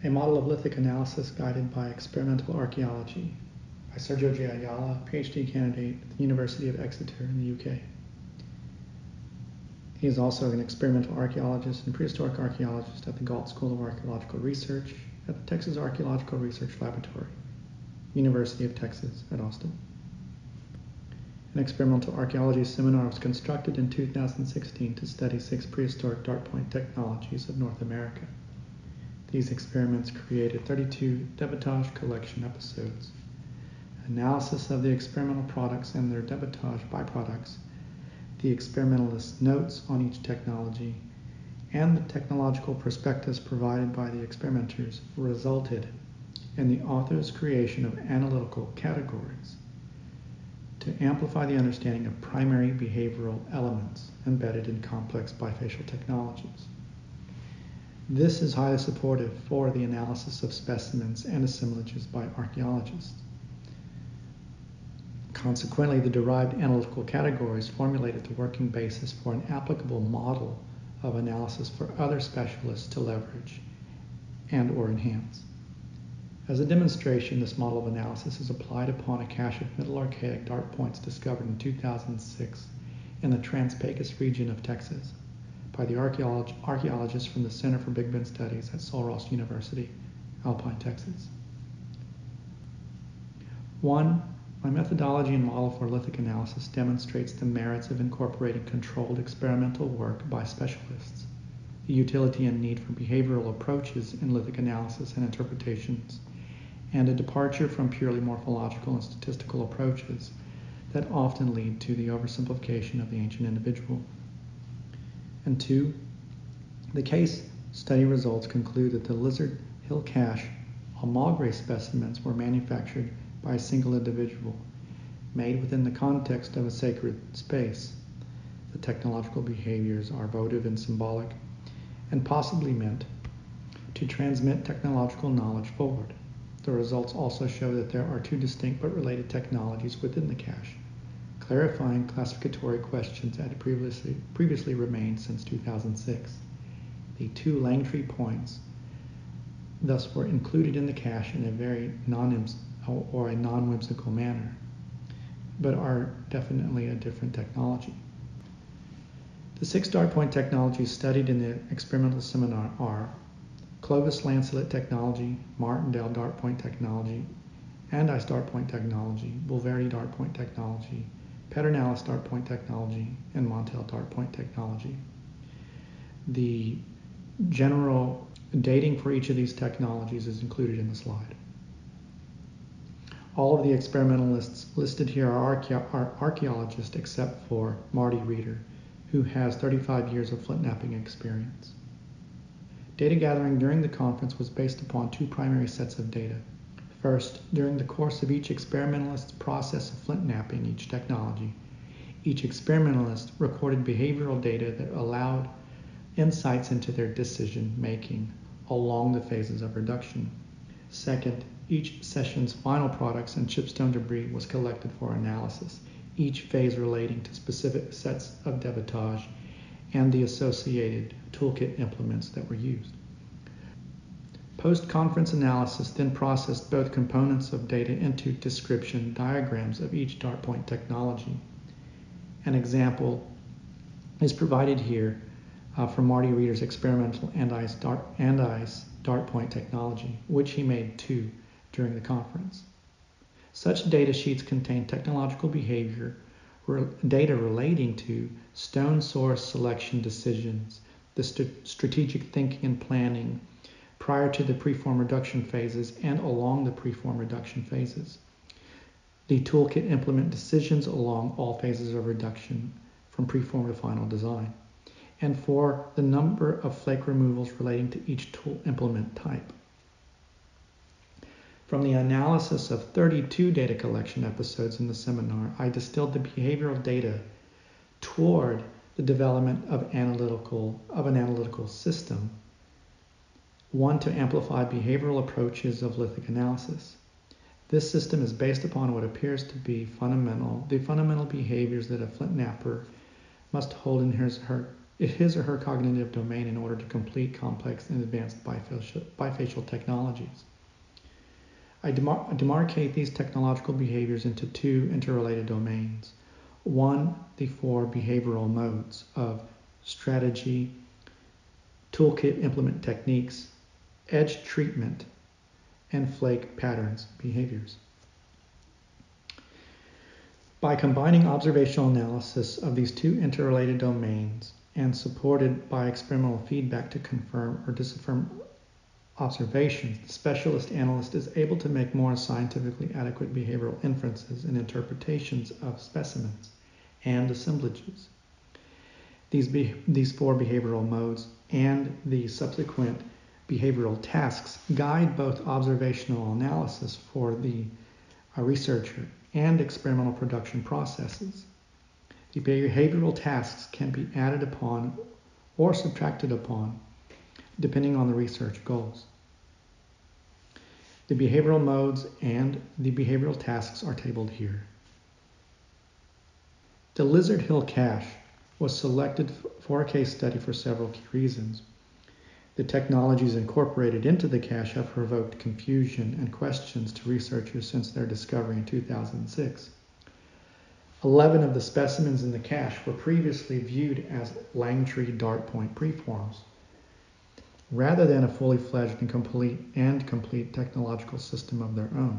A Model of Lithic Analysis Guided by Experimental Archaeology by Sergio J. Ayala, PhD candidate at the University of Exeter in the UK. He is also an experimental archaeologist and prehistoric archaeologist at the Galt School of Archaeological Research at the Texas Archaeological Research Laboratory, University of Texas at Austin. An experimental archaeology seminar was constructed in 2016 to study 6 prehistoric dart point technologies of North America. These experiments created 32 debitage collection episodes, analysis of the experimental products and their debitage byproducts, the experimentalist notes on each technology, and the technological perspectives provided by the experimenters resulted in the author's creation of analytical categories to amplify the understanding of primary behavioral elements embedded in complex bifacial technologies. This is highly supportive for the analysis of specimens and assemblages by archaeologists. Consequently, the derived analytical categories formulated the working basis for an applicable model of analysis for other specialists to leverage and/or enhance. As a demonstration, this model of analysis is applied upon a cache of Middle Archaic dart points discovered in 2006 in the Trans-Pecos region of Texas by the archaeologists from the Center for Big Bend Studies at Sul Ross University, Alpine, Texas. 1. My methodology and model for lithic analysis demonstrates the merits of incorporating controlled experimental work by specialists, the utility and need for behavioral approaches in lithic analysis and interpretations, and a departure from purely morphological and statistical approaches that often lead to the oversimplification of the ancient individual. And 2, the case study results conclude that the Lizard Hill Cache Almagre specimens were manufactured by a single individual, made within the context of a sacred space. The technological behaviors are votive and symbolic, and possibly meant to transmit technological knowledge forward. The results also show that there are 2 distinct but related technologies within the cache, clarifying classificatory questions that had previously remained since 2006. The 2 Langtree points thus were included in the cache in a very non-whimsical manner, but are definitely a different technology. The 6 dart point technologies studied in the experimental seminar are Clovis lancelet technology, Martindale dart point technology, Andice dart point technology, Bulverde dart point technology, Pedernales dart point technology, and Montel dart point technology. The general dating for each of these technologies is included in the slide. All of the experimentalists listed here are archaeologists except for Marty Reeder, who has 35 years of flint knapping experience. Data gathering during the conference was based upon 2 primary sets of data. First, during the course of each experimentalist's process of flint knapping each technology, each experimentalist recorded behavioral data that allowed insights into their decision making along the phases of reduction. Second, each session's final products and chipstone debris was collected for analysis, each phase relating to specific sets of debitage and the associated toolkit implements that were used. Post-conference analysis then processed both components of data into description diagrams of each dart point technology. An example is provided here from Marty Reeder's experimental Andice dart point technology, which he made 2 during the conference. Such data sheets contain technological behavior data relating to stone source selection decisions, the strategic thinking and planning prior to the preform reduction phases and along the preform reduction phases, the toolkit implement decisions along all phases of reduction from preform to final design, and for the number of flake removals relating to each tool implement type. From the analysis of 32 data collection episodes in the seminar, I distilled the behavioral data toward the development of an analytical system, one to amplify behavioral approaches of lithic analysis. This system is based upon what appears to be the fundamental behaviors that a flint knapper must hold in his his or her cognitive domain in order to complete complex and advanced bifacial technologies. I demarcate these technological behaviors into two interrelated domains. One, the four behavioral modes of strategy, toolkit implement techniques, edge treatment, and flake patterns behaviors. By combining observational analysis of these two interrelated domains and supported by experimental feedback to confirm or disaffirm observations, the specialist analyst is able to make more scientifically adequate behavioral inferences and interpretations of specimens and assemblages. These four behavioral modes and the subsequent behavioral tasks guide both observational analysis for the researcher and experimental production processes. The behavioral tasks can be added upon or subtracted upon depending on the research goals. The behavioral modes and the behavioral tasks are tabled here. The Lizard Hill cache was selected for a case study for several key reasons. The technologies incorporated into the cache have provoked confusion and questions to researchers since their discovery in 2006. 11 of the specimens in the cache were previously viewed as Langtree dart point preforms, rather than a fully fledged and complete technological system of their own.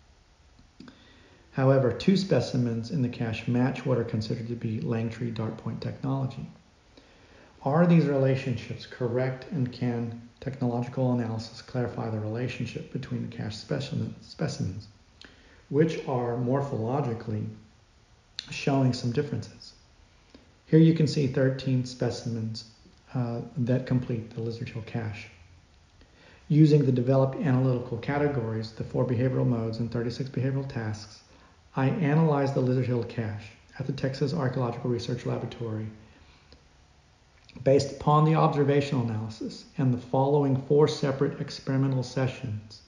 However, 2 specimens in the cache match what are considered to be Langtree dart point technology. Are these relationships correct, and can technological analysis clarify the relationship between the cache specimens, which are morphologically showing some differences? Here you can see 13 specimens that complete the Lizard Hill cache. Using the developed analytical categories, the 4 behavioral modes and 36 behavioral tasks, I analyzed the Lizard Hill cache at the Texas Archaeological Research Laboratory based upon the observational analysis and the following 4 separate experimental sessions,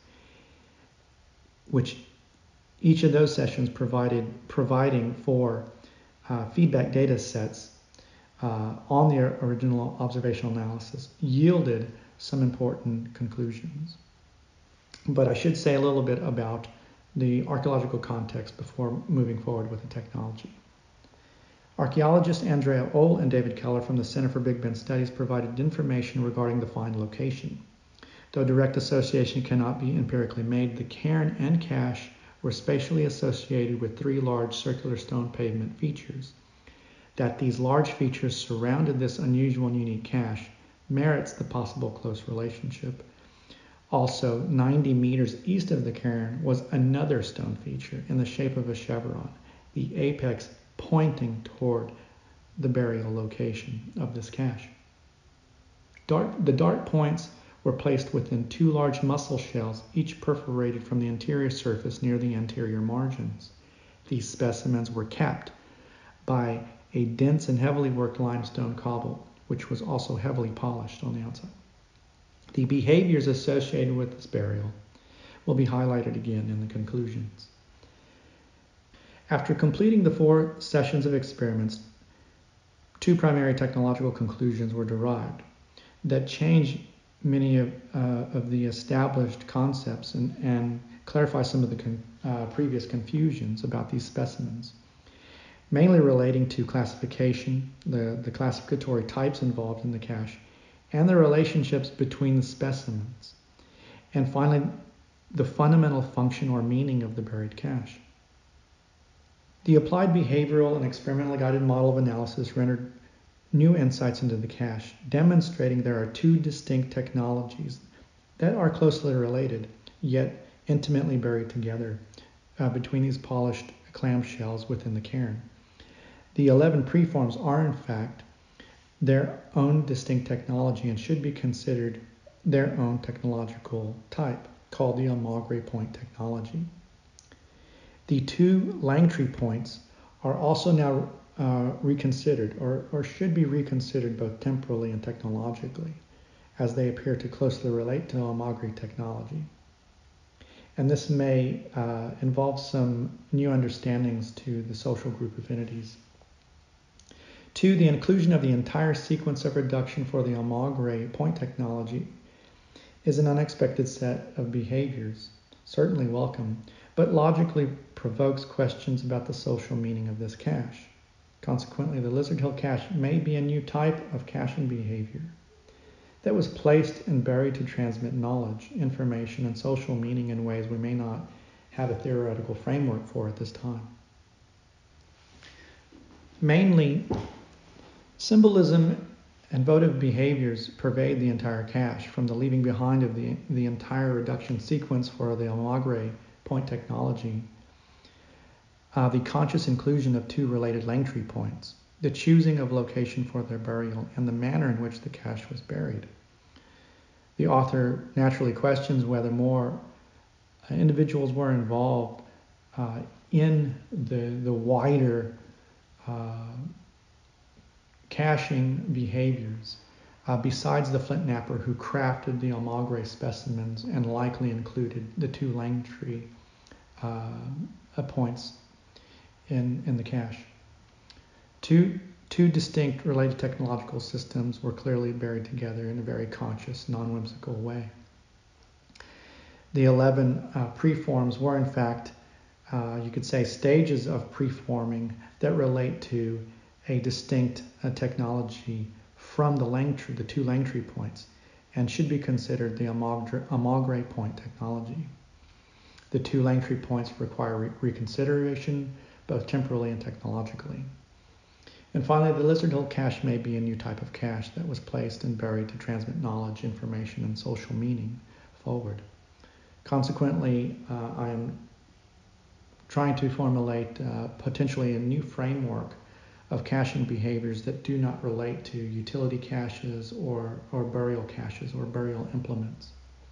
which each of those sessions providing for feedback data sets on the original observational analysis yielded some important conclusions. But I should say a little bit about the archaeological context before moving forward with the technology. Archaeologists Andrea Ohl and David Keller from the Center for Big Bend Studies provided information regarding the find location. Though direct association cannot be empirically made, the cairn and cache were spatially associated with 3 large circular stone pavement features. That these large features surrounded this unusual and unique cache merits the possible close relationship. Also, 90 meters east of the cairn was another stone feature in the shape of a chevron, the apex pointing toward the burial location of this cache. The dart points were placed within 2 large mussel shells, each perforated from the interior surface near the anterior margins. These specimens were capped by a dense and heavily worked limestone cobble, which was also heavily polished on the outside. The behaviors associated with this burial will be highlighted again in the conclusions. After completing the 4 sessions of experiments, 2 primary technological conclusions were derived that change many of the established concepts and clarify some of the previous confusions about these specimens, mainly relating to classification, the classificatory types involved in the cache, and the relationships between the specimens, and finally, the fundamental function or meaning of the buried cache. The applied behavioral and experimentally guided model of analysis rendered new insights into the cache, demonstrating there are 2 distinct technologies that are closely related, yet intimately buried together between these polished clamshells within the cairn. The 11 preforms are, in fact, their own distinct technology and should be considered their own technological type, called the Amagre point technology. The 2 Langtree points are also now reconsidered, or should be reconsidered both temporally and technologically, as they appear to closely relate to Amagre technology. And this may involve some new understandings to the social group affinities. 2, the inclusion of the entire sequence of reduction for the Amagre point technology is an unexpected set of behaviors, certainly welcome, but logically provokes questions about the social meaning of this cache. Consequently, the Lizard Hill cache may be a new type of caching behavior that was placed and buried to transmit knowledge, information, and social meaning in ways we may not have a theoretical framework for at this time. Mainly, symbolism and votive behaviors pervade the entire cache, from the leaving behind of the entire reduction sequence for the Amagre point technology, the conscious inclusion of 2 related Langtree points, the choosing of location for their burial, and the manner in which the cache was buried. The author naturally questions whether more individuals were involved in the wider caching behaviors besides the flint knapper who crafted the Amagre specimens and likely included the 2 Langtree points in the cache. Two distinct related technological systems were clearly buried together in a very conscious, non-whimsical way. The 11 preforms were in fact, you could say, stages of preforming that relate to a distinct technology from the 2 Langtree points, and should be considered the Amagre point technology. The 2 Langtree points require reconsideration, both temporally and technologically. And finally, the Lizard Hill cache may be a new type of cache that was placed and buried to transmit knowledge, information, and social meaning forward. Consequently, I am trying to formulate potentially a new framework of caching behaviors that do not relate to utility caches or burial caches or burial implements.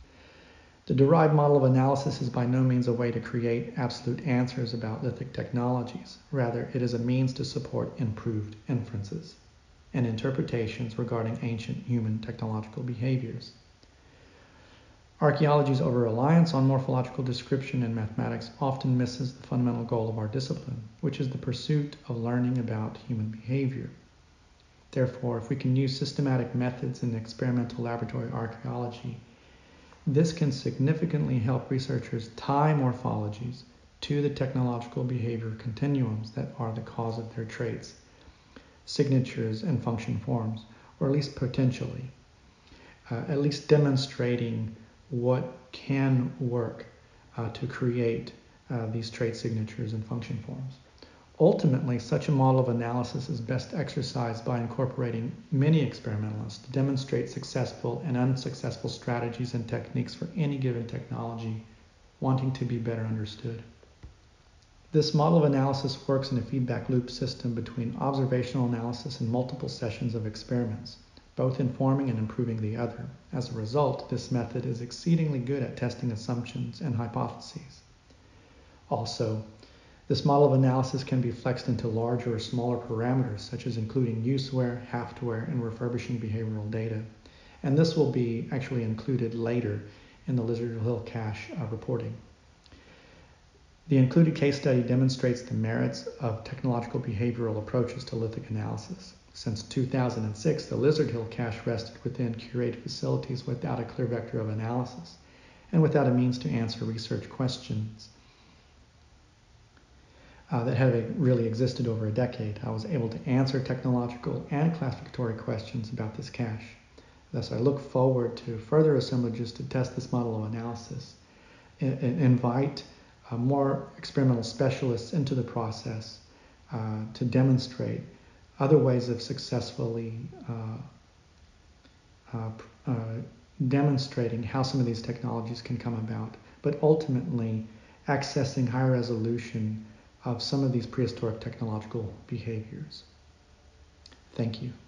The derived model of analysis is by no means a way to create absolute answers about lithic technologies. Rather, it is a means to support improved inferences and interpretations regarding ancient human technological behaviors. Archaeology's over-reliance on morphological description and mathematics often misses the fundamental goal of our discipline, which is the pursuit of learning about human behavior. Therefore, if we can use systematic methods in experimental laboratory archaeology, this can significantly help researchers tie morphologies to the technological behavior continuums that are the cause of their traits, signatures, and function forms, or at least potentially, at least demonstrating what can work to create these trait signatures and function forms. Ultimately, such a model of analysis is best exercised by incorporating many experimentalists to demonstrate successful and unsuccessful strategies and techniques for any given technology wanting to be better understood. This model of analysis works in a feedback loop system between observational analysis and multiple sessions of experiments, both informing and improving the other. As a result, this method is exceedingly good at testing assumptions and hypotheses. Also, this model of analysis can be flexed into larger or smaller parameters, such as including useware, haftware, and refurbishing behavioral data. And this will be actually included later in the Lizard Hill cache reporting. The included case study demonstrates the merits of technological behavioral approaches to lithic analysis. Since 2006, the Lizard Hill cache rested within curated facilities without a clear vector of analysis and without a means to answer research questions that had really existed over a decade. I was able to answer technological and classificatory questions about this cache. Thus, I look forward to further assemblages to test this model of analysis, invite more experimental specialists into the process to demonstrate other ways of successfully demonstrating how some of these technologies can come about, but ultimately accessing high resolution of some of these prehistoric technological behaviors. Thank you.